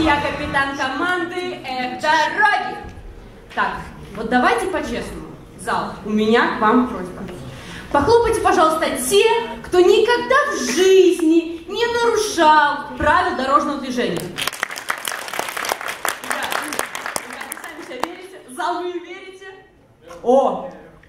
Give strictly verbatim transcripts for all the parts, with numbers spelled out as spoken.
я капитан команды «Эх, дороги». Так, вот давайте по-честному. Зал, у меня к вам просьба. Похлопайте, пожалуйста, те, кто никогда в жизни не нарушал правил дорожного движения. Ребята, ребята, сами себя верите? Зал, вы верите? О,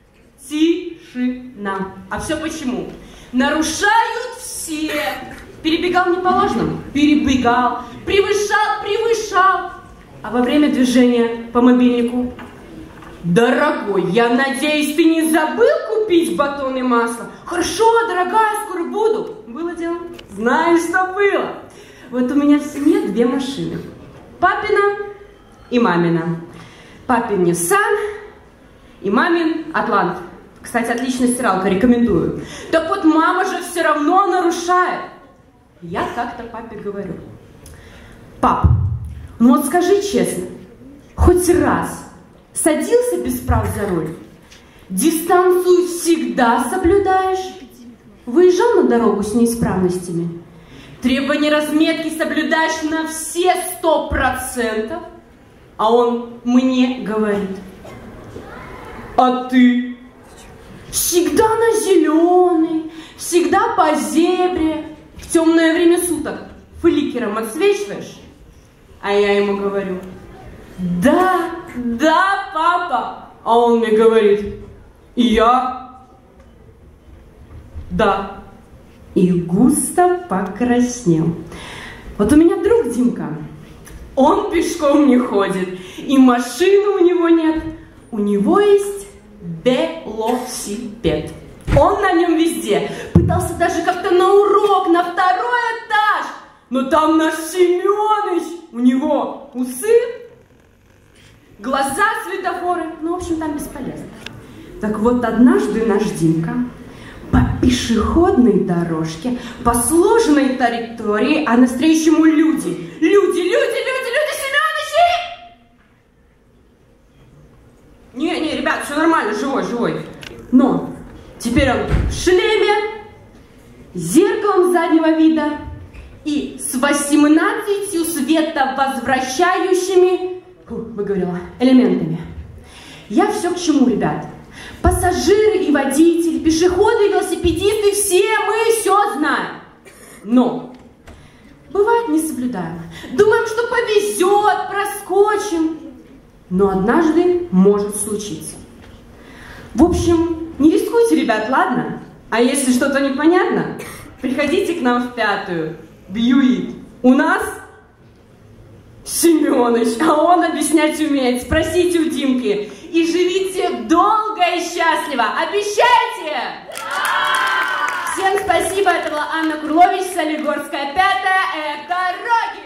тишина. А все почему? Нарушают все. Перебегал не по ложному, перебегал, превышал, превышал. А во время движения по мобильнику: дорогой, я надеюсь, ты не забыл купить батон и масло? Хорошо, дорогая, скоро буду. Было дело? Знаю, что было. Вот у меня в семье две машины. Папина и мамина. Папин Nissan и мамин Атлант. Кстати, отличная стиралка, рекомендую. Так вот, мама же все равно нарушает. Я как-то папе говорю: пап, ну вот скажи честно, хоть раз садился без прав за руль? Дистанцию всегда соблюдаешь? Выезжал на дорогу с неисправностями? Требования разметки соблюдаешь на все сто процентов? А он мне говорит: а ты всегда на зеленый, всегда по зебре, в темное время суток фликером отсвечиваешь? А я ему говорю: да, да, папа. А он мне говорит: и я? Да. И густо покраснел. Вот у меня друг Димка, он пешком не ходит, и машины у него нет. У него есть велосипед. Он на нем везде. Пытался даже как-то на урок, на второй этаж. Но там наш Семёныч, у него усы, глаза, светофоры. Ну, в общем, там бесполезно. Так вот, однажды наш Димка по пешеходной дорожке, по сложной траектории, а навстречу ему люди, люди, люди, люди, люди, Семёнычи! Не, не, ребят, все нормально, живой, живой. Но теперь он в шлеме, зеркалом заднего вида и с восемнадцатью световозвращающими, выговорила, элементами. Я все к чему, ребят? Пассажиры и водители, пешеходы и велосипедисты, все мы все знаем. Но бывает не соблюдаем. Думаем, что повезет, проскочим. Но однажды может случиться. В общем, не рискуйте, ребят, ладно? А если что-то непонятно, приходите к нам в пятую. Бьюит. У нас Семёныч, а он объяснять умеет. Спросите у Димки. И живите долго и счастливо. Обещайте? Да! Всем спасибо. Это была Анна Курлович, Солигорская пятая. Эх, дороги!